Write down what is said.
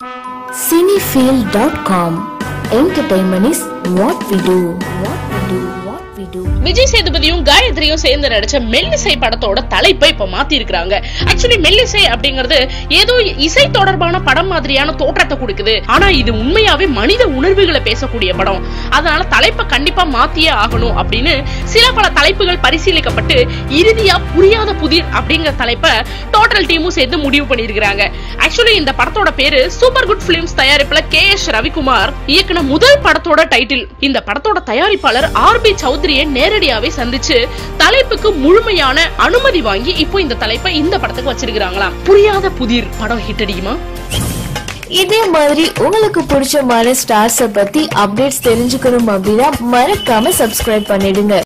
Cinefield.com. Entertainment is what we do. Vijay சேதுபதியும் காயத்ரியும் சேர்ந்து நடிச்ச மெல்லிசை படத்தோட தலைப்பை இப்ப மாத்தி இருக்காங்க. ஆக்சுவலி மெல்லிசை அப்படிங்கிறது ஏதோ இசை தொடர்பான படம் மாதிரியான தோற்றத்தை கொடுக்குது. ஆனா இது உண்மையாவே மனித உணர்வுகளை பேசக்கூடிய படம். அதனால தலைப்பை கண்டிப்பா மாத்தியே ஆகணும் அப்படின்னு சில பல தலைப்புகள் பரிசீலிக்கப்பட்டு இறுதியா புரியாத புதிர் அப்படிங்கிற தலைப்பை டோட்டல் டீமும் சேர்ந்து முடிவு பண்ணிருக்காங்க. ஆக்சுவலி இந்த படத்தோட பேரு சூப்பர் குட் பிலிம்ஸ் தயாரிப்புல KS ரவிக்குமார் இயக்குன முதல் படத்தோட டைட்டில். இந்த படத்தோட தயாரிப்பாளர் RB சௌத்ரியை நேரடியாவே சந்திச்சு தலைப்புக்கு முழுமையான அனுமதி வாங்கி இப்போ இந்த தலைப்பை இந்த படத்துக்கு வச்சிருக்காங்களாம். புரியாத புதிர் படம் ஹிட் அடிக்குமா? இதே மாதிரி உங்களுக்கு பிடிச்ச மாதிரி ஸ்டார்ஸ் பத்தி அப்டேட்ஸ் தெரிஞ்சுக்கணும் அப்படின்னா மறக்காம சப்ஸ்கிரைப் பண்ணிடுங்க.